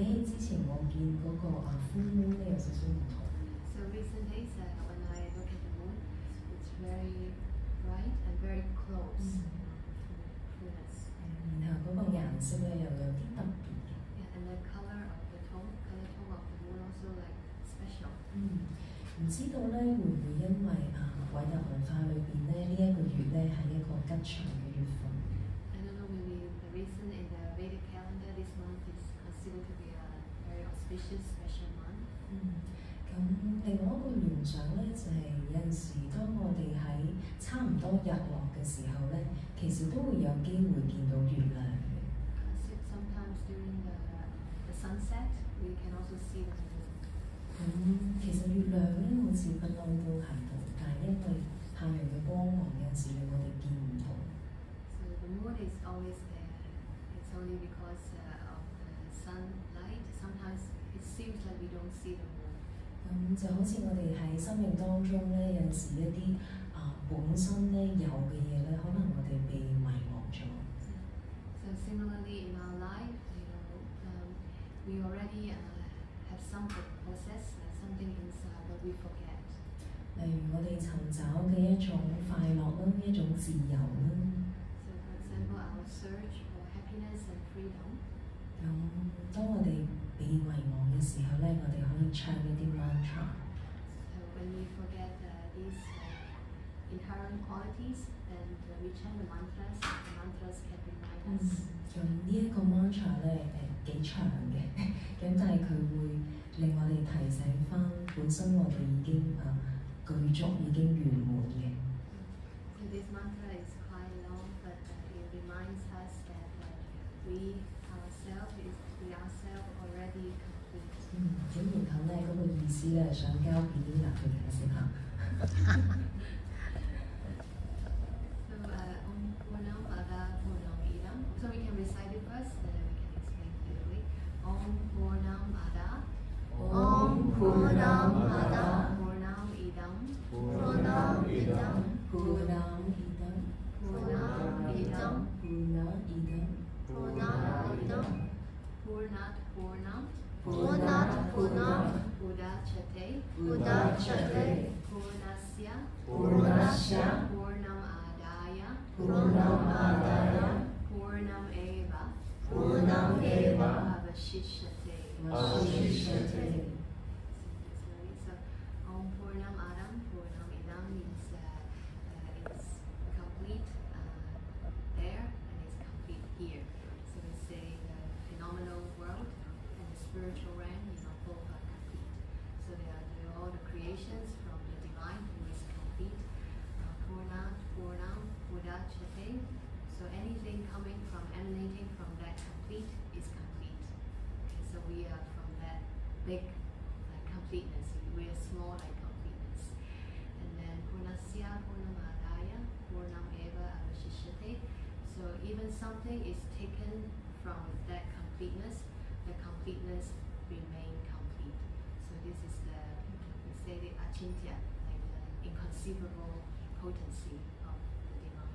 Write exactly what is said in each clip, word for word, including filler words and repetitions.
比起之前我見嗰個啊 full moon 咧有少少唔同。 So recent days, uh, when I look at the moon, it's very bright and very close. Fullness. 然後嗰個顏色咧又有啲特別嘅。 Yeah, and the color of the tone, color tone of the moon also like special. 嗯，唔知道咧會唔會因為啊偉大文化裏邊咧呢一個月咧係一個吉祥嘅月份。 I don't know, maybe the reason in the Vedic calendar this month is considered to be a very auspicious special month. 嗯，咁另外一個聯想咧就係、是、有陣時當我哋喺差唔多日落嘅時候咧，其實都會有機會見到月亮嘅。 Sometimes during the the sunset, we can also see the moon. 咁、嗯、其實月亮咧好似不嬲都喺度，但係因為太陽嘅光芒有陣時令我哋見唔到。 So the moon is always there. It's only because uh, of the sunlight. Sometimes it seems like we don't see the moon. 咁就好似我哋喺生命當中咧，有陣時一啲啊、呃、本身咧有嘅嘢咧，可能我哋被遺忘咗。 So similarly in our life, you know, um, we already uh, have something possessed, like something inside, but we forget. 例如我哋尋找嘅一種快樂啦，一種自由啦。 So for example, our search for happiness and freedom. 咁當我哋被遺忘嘅時候咧，我哋可以唱一啲 mantra。 So when we forget uh, these uh, inherent qualities, then uh, we chant the mantras. The mantras can remind us. 咁呢一個 mantra 咧誒幾長嘅，咁但係佢會令我哋提醒翻本身我哋已經啊具足已經圓滿嘅。 So this mantra is quite long, but uh, it reminds us that uh, we ourselves is we ourselves already complete. 嗯，咁然後咧嗰、那個意思咧想交俾 Lina 去解釋下。 So uh, Om Purnam Ada Purnam Idam. So we can recite it first, and then we can explain clearly. Om Purnam Ada. Om Purnam Ada. Purnam Idam. Purnam Idam. Purnam Idam. Purnam Idam. Purnam Idam. Purnam Idam. Purnat Purnam. Purnat Purnam. Udachate. Udachate. Purnasya. Purnasya. Purnam Adaya. Purnam Adaya. Purnam Eva. Purnam Eva. Avashishyate. Avashishyate. So Om Purnam Adam Purnam Idam means uh, uh, it's complete uh, there and it's complete here. So we say the phenomenal world and the spiritual realm, you know, both are complete. So they are, they are all the creations from the divine who is complete. Uh, Purna, Purnam, Udachate. So anything coming from, emanating from that complete is complete. Okay, so we are from that big like completeness. We are small like completeness. And then Purnasya, Purnamadaya, Purnam Eva Avashishyate. So even something is taken from that completeness, the completeness remain complete. So this is the, we say the achintya, like the inconceivable potency of the divine.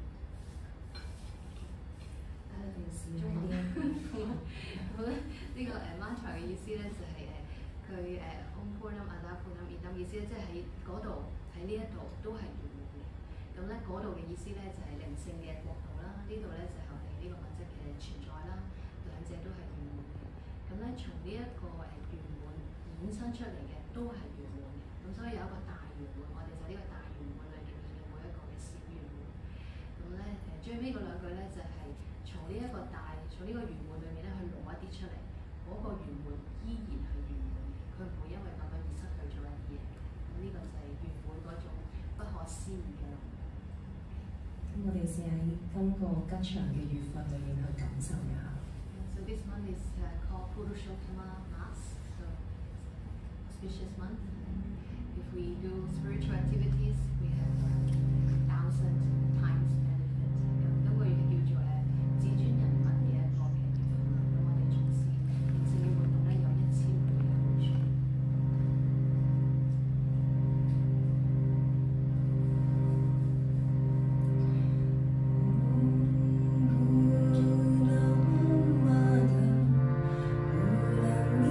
誒中文好咧，呢個誒 mantra 嘅意思咧就係誒佢誒 Om Purnam Ada Purnam Idam 意思咧，即係喺嗰度喺呢一度都係圓滿嘅。咁咧嗰度嘅意思咧就係、是、靈性嘅國度啦，呢度咧就係、是、我哋呢個物質嘅存在啦，兩者都係圓滿嘅。咁咧從呢一個誒圓滿衍生出嚟嘅都係圓滿嘅。咁所以有一個大圓滿，我哋就呢個大圓滿裏邊嘅每一個嘅小圓滿。咁咧誒最尾嗰兩句咧就係、是。從呢一個大，從呢個圓滿裏面咧去攞一啲出嚟，嗰、那個圓滿依然係圓滿嘅，佢唔會因為咁樣而失去咗一啲嘢嘅。咁呢個就係圓滿嗰種不可思議嘅能量。 咁我哋試喺今個吉祥嘅月份裏面去感受一下。 So this month is uh, called Purushottama Mas, so it's an auspicious month. If we do spiritual activities, we have a thousand times benefit. 咁都會叫做誒。自尊人物嘅一個嘅月份，咁我哋從事靈性嘅活動咧有一千倍嘅好處。 Purnam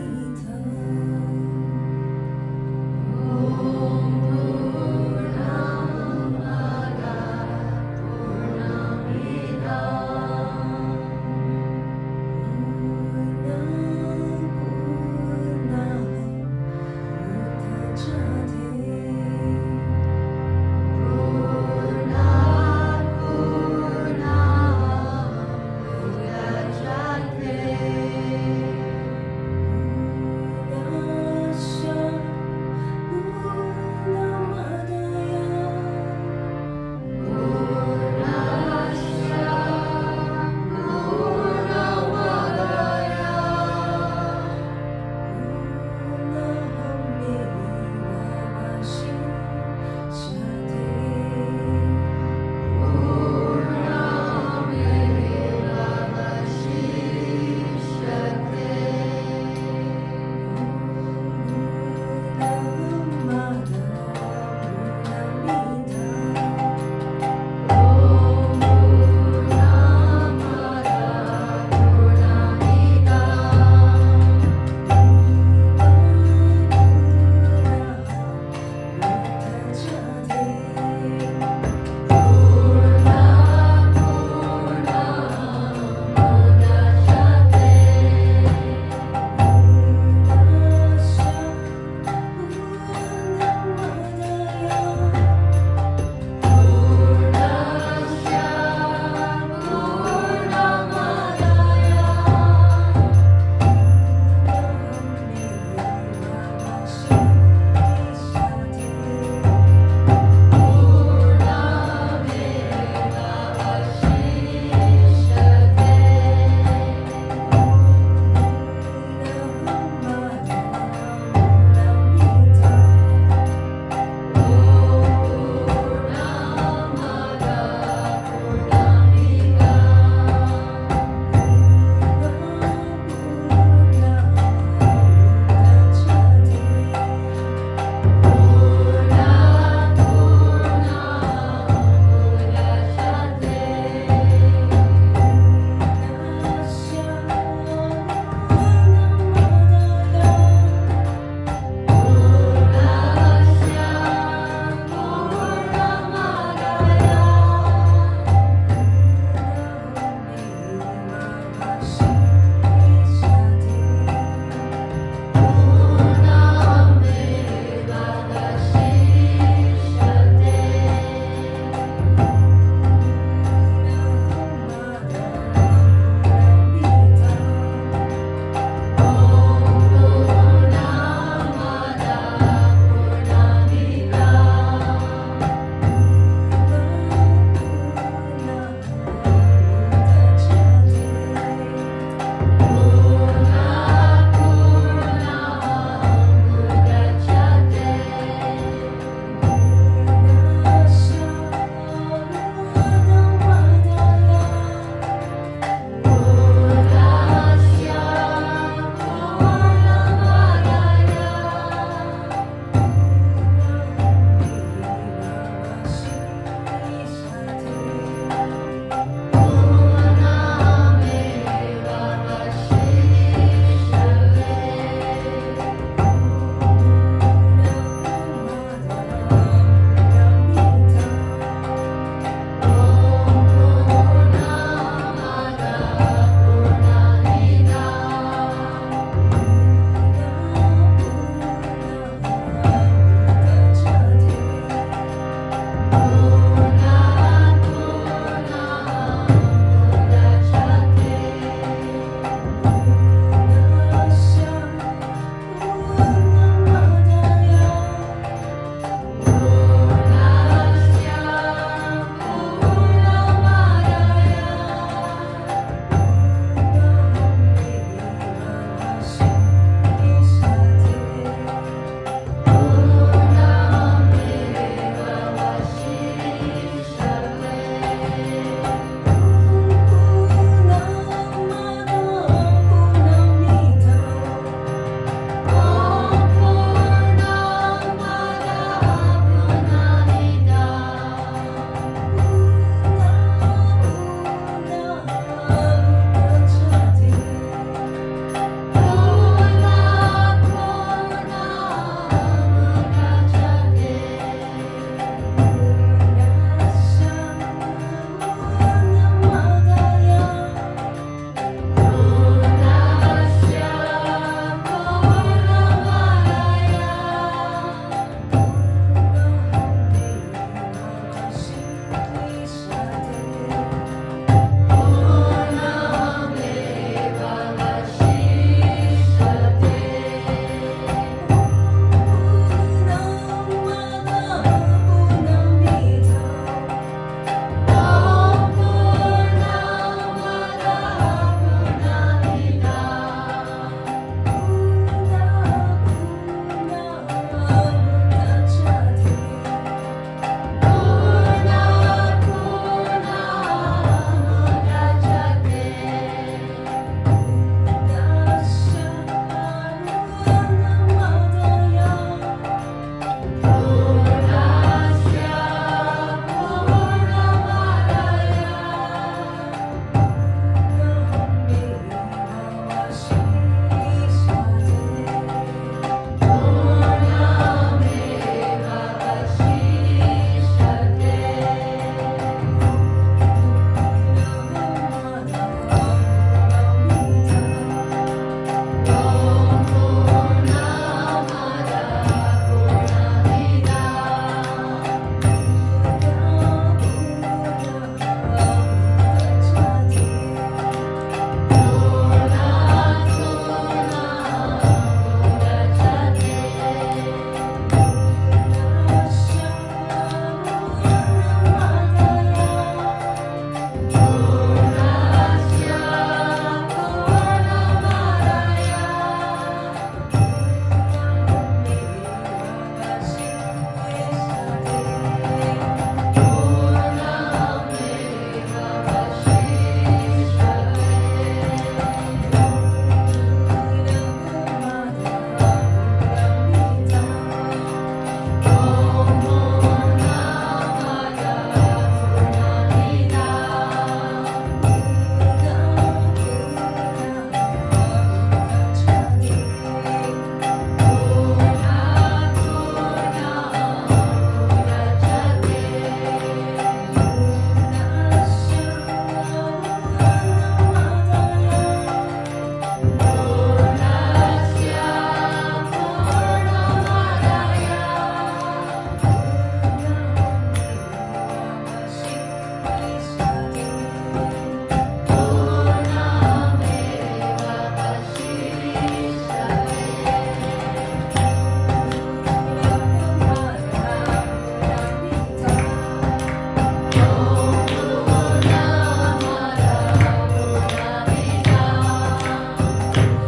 Om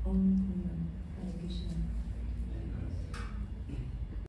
Om